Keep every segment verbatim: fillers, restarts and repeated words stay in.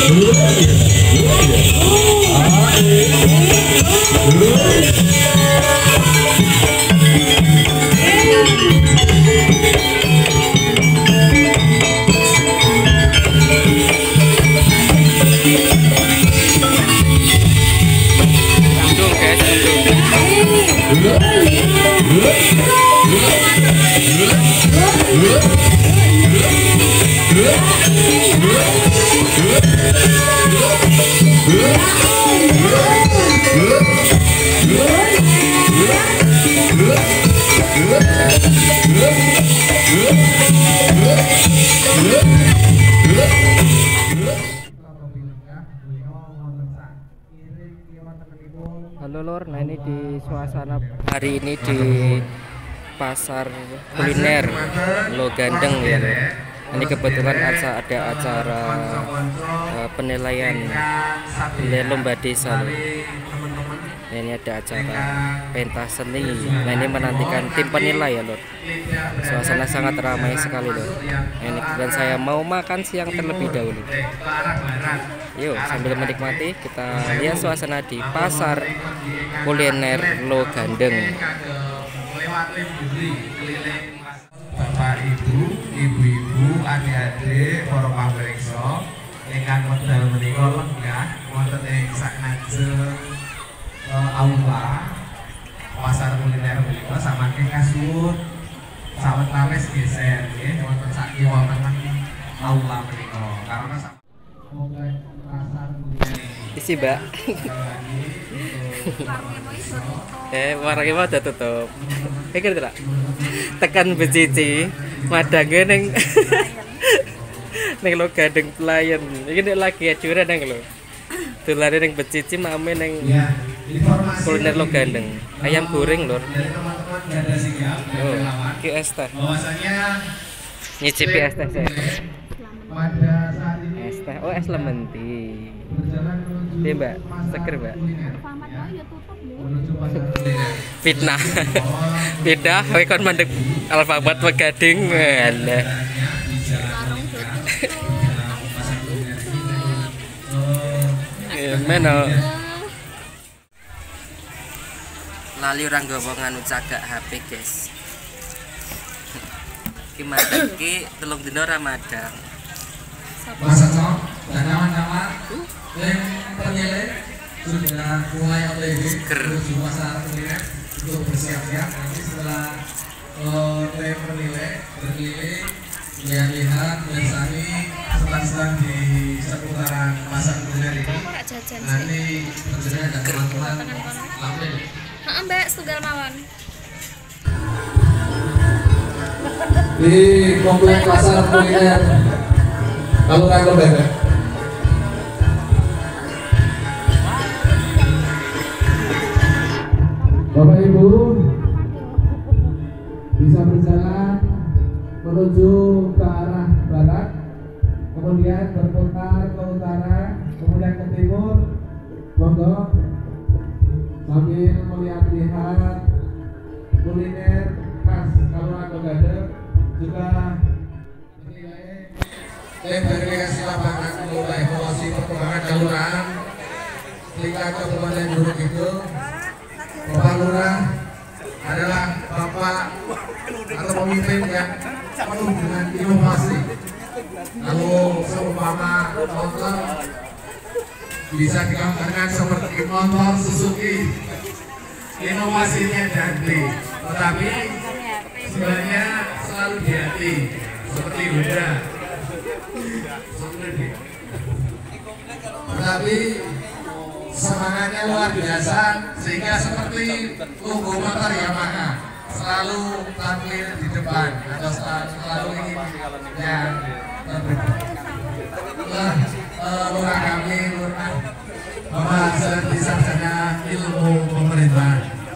Halo lor, nah ini di suasana hari ini di pasar kuliner Lo Gandeng ya lor. Ini kebetulan ada acara uh, penilaian nilai lomba desa lor. Nah, ini ada acara pentas seni. Nah ini menantikan tim penilai ya lor. Suasana sangat ramai sekali lor. Nah, ini dan saya mau makan siang terlebih dahulu. Yuk sambil menikmati kita lihat suasana di pasar kuliner Lo Gandeng. Bapak Ibu, ibu-ibu, adik-adik, para pamirsa ingkang medal menika lenggah wonten ing saknajeng aula pasar kuliner menika sampun kasuwun sawetawis geser nggih wonten sak kiwa tengah aula menika karena komplek pasar kuliner isi mbak. Eh warungnya mau udah tutup. Pikir tidak? Tekan becici, madangnya neng neng Lo Gandeng pelayan. Ini lagi ajuran neng lo. Tulare neng becici, mame neng kuliner Lo Gandeng. Ayam goreng lor. Oh, ki es teh. Nyicipi es teh saya. Es teh, oh es lemon tea. Iya mbak, seger mbak. Fitnah, beda. Kowe kon mandek Alfamart Megading, alah. Meno. Lali orang gawa nganu cagak H P guys. Ki madang ki telung dina Ramadan. Masa cok dan kawan-kawan yang penilai sudah mulai O T W menuju pasar kuliner untuk bersiap-siap nanti setelah tim penilai berkeliling lihat-lihat bersami stand-stand di seputaran pasar kuliner ini nanti berjalan dan teman-teman lampir. Heeh mbak, setunggal mawon. Di komplek pasar kuliner kalau kan berbeda. Bapak Ibu bisa berjalan menuju ke arah barat, kemudian berputar ke utara, kemudian ke timur, monggo sambil melihat-lihat kuliner khas Kelurahan Lo Gandeng juga tim verifikasi lapangan mulai evaluasi perkembangan kelurahan tingkat Kabupaten Gunung Kidul. Bapak Lurah adalah bapak atau pemimpin yang penuh dengan inovasi. Lalu seumpama motor bisa digambarkan seperti motor Suzuki, inovasinya ganti, tetapi sebenarnya selalu di hati seperti Honda. Tetapi semangatnya luar biasa sehingga seperti logo motor Yamaha selalu tampil di depan atau selalu ingin yang terdepan. Itulah uh, lurah kami, lurah Bapak Serti Sarjana Ilmu Pemerintahan.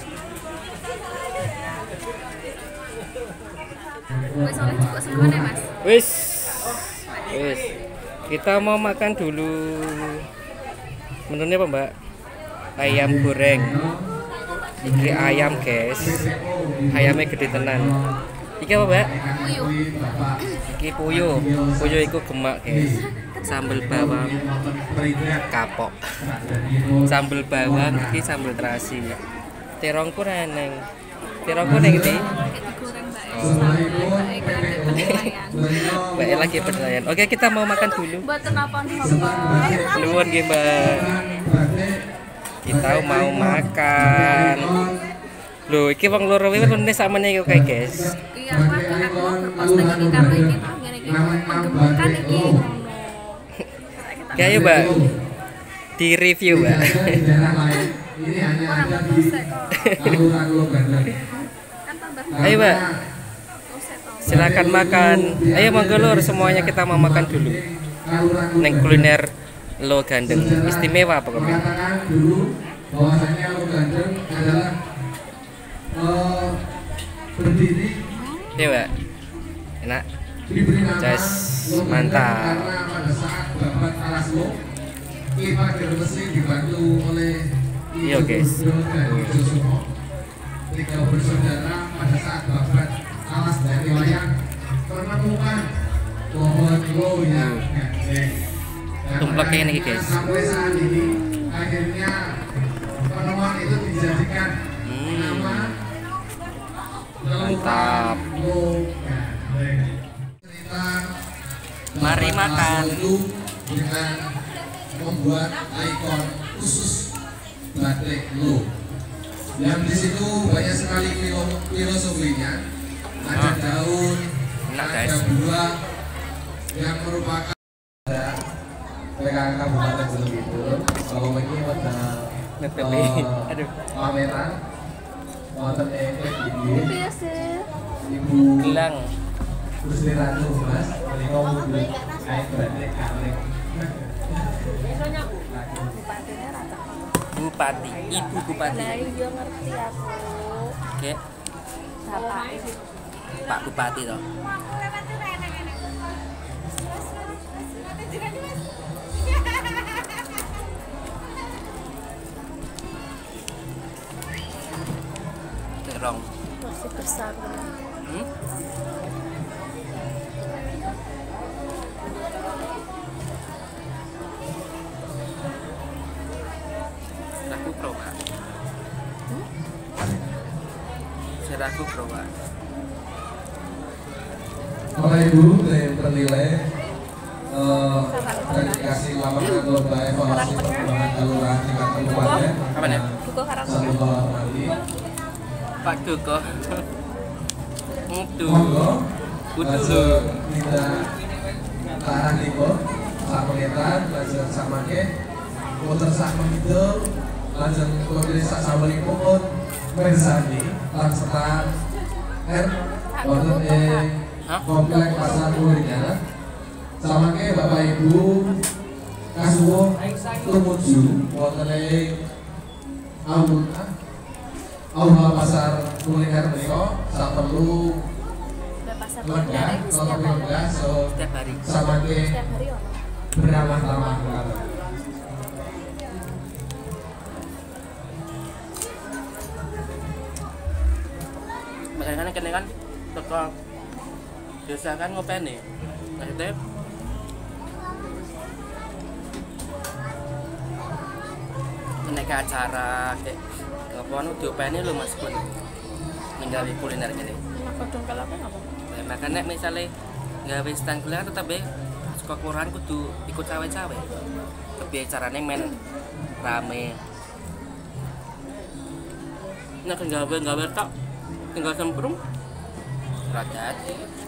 Wes oleh cukup semuanya mas. Wis, wis. Kita mau makan dulu. Menunya apa mbak? Ayam goreng. Iki ayam guys. Ayamnya gede tenan. Iki apa mbak? Puyuh. Iki puyuh. Puyuh iku gemak guys. sambal bawang kapok, sambal bawang iki sambal terasi. Terongku neneng, terongku neng ini. Mbak lagi penilaian. Oke, kita mau makan dulu. Buat kenapa nih? Nuwun nggih, Mbak. Kita mau makan. Loh, iki wong loro wiwit rene samene iki kae, guys. Iya, Pak, aku posting iki karo iki Pak, ngene iki menggemukkan iki ngono. Ya ayo, Mbak. Di review, Mbak. Ini hanya ada di alur-alur bandar. Kan tambah Ayo, Mbak. oset to. Silakan makan. Ayo monggo lur, semuanya kita mau makan dulu. Neng kuliner Lo Gandeng. Istimewa pokoknya. Mengatakan dulu bahwasanya Lo Gandeng adalah eh, berdiri Iya, Mbak. Enak. diberi nama Jas, Lo Gandeng mantap. karena pada saat Babat Alaslo Kipa Gerbesi dibantu oleh Iya, guys. dan Josumo, tiga bersaudara pada saat Babat Alas dari wayang menemukan pohon lo yang gandeng. Dan Tumpleknya ini, akhirnya guys. sampai saat ini akhirnya penemuan itu dijadikan Hmm. nama Mantap. Lo Gandeng. Cerita Mari Babat makan. Alaslo itu dengan membuat ikon khusus batik lo. Yang di situ banyak sekali filo- filosofinya. Ada Ah. daun, Enak, ada guys. buah yang merupakan P K K Kabupaten Gunung Kidul. Kalau ini ada Netepi. eh, Aduh. pameran wonten ing ini Iya sih. Ibu Gelang. Gusti Ratu Mas menika mundhut kain batik kaleng. Bupatinya rata. Bupati, Ibu Bupati. Lah iya ngerti aku. Oke, Bapak. Pak Bupati toh. Terong. Masih besar. Hmm? Seraku proba. Seraku proba. Bapak Ibu yang ternilai eh, dan dikasih lapangan lomba evaluasi perkembangan kelurahan tingkat kabupaten Apa nih? Buku karang. satu menghormati. Pak Duko. Mutu. Monggo Kudu langsung lho. kita arah niku sak menitan langsung samake muter sak menit langsung kode sak sawenipun mersani langsung R wonten ing komplek pasar kuliner samake Bapak Ibu kasuwun tumuju wonten ing aula aula pasar kuliner menika sak perlu Pasar lega Kuliner kalau setiap hari. lega so Setiap hari. samake Setiap hari ono. beramah-ramah karo. Makanya kan kan teko desa kan ngopeni. Maksudnya menika acara kayak ngapain diopeni lho Mas Kun. Menggawe kuliner gini. Kodong kalau apa apa? Nah, makanya misalnya gawe stand kuliner tetap be suka kelurahan kudu ikut cawe-cawe. Tapi caranya men rame. Nah kan gawe gawe tak tinggal semprung. Rakyat.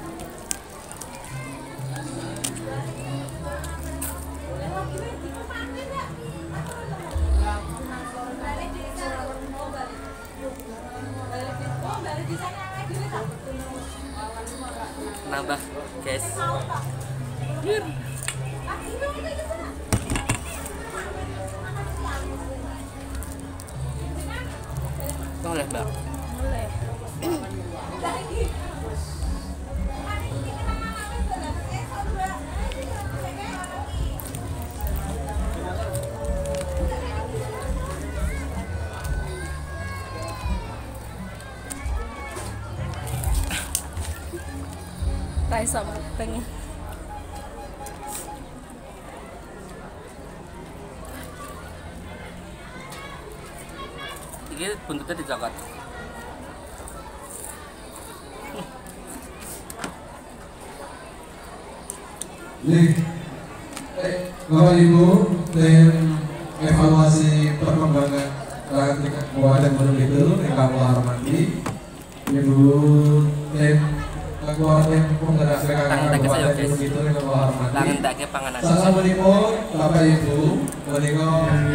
Nambah guys. Boleh Mbak. Boleh. Raiso pengen. Iki buntutnya dicokot. Nih, eh, Bapak Ibu, tim evaluasi perkembangan Kabupaten Gunung Kidul, ingkang kula hormati, Ibu tim ketua tim penggerak P K K Kabupaten Gunung Kidul, ingkang kula hormati. Tangan tak ke panganan. Sasampunipun Bapak Ibu, menika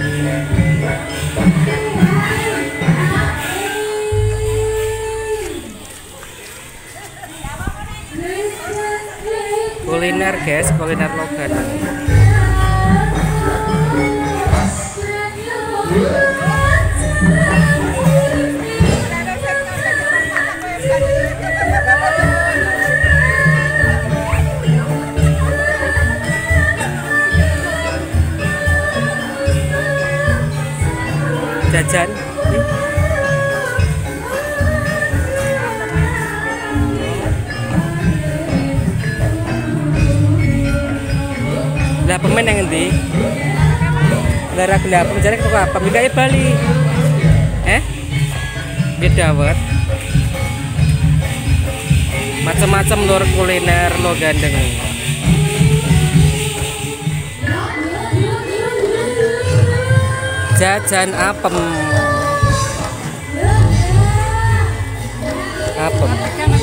kuliner guys, kuliner Logan. Jajan. Lah pemain yang ngendi? Lara gelap mencari ke apa? Mikai Bali. Eh? Beda banget. Macam-macam lor kuliner lo gandeng. Jajan apem. Apem.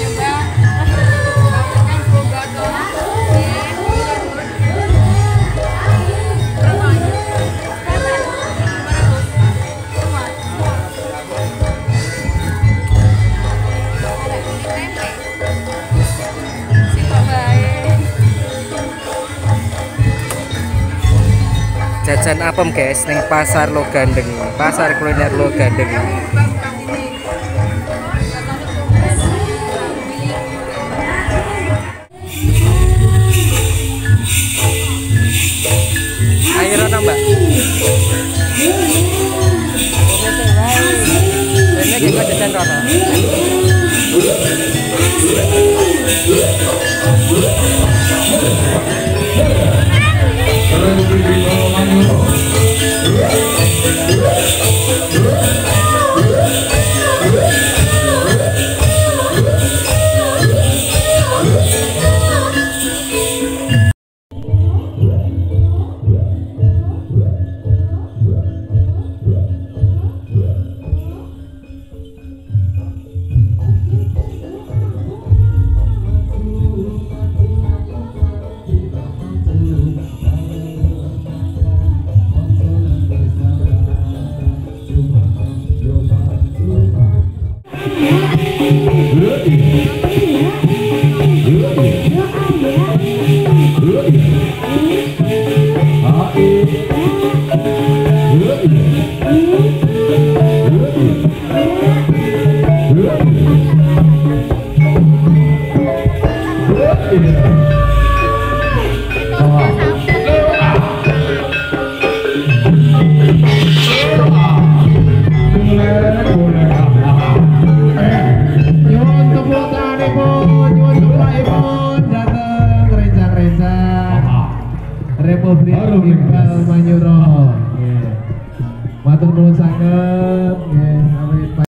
Jajan apem guys, neng pasar lo gandeng, pasar kuliner lo gandeng. Ayo Rono mbak. Ini kita jajan Rono. Republik Iqbal Manyuro. Matur nuwun sanget.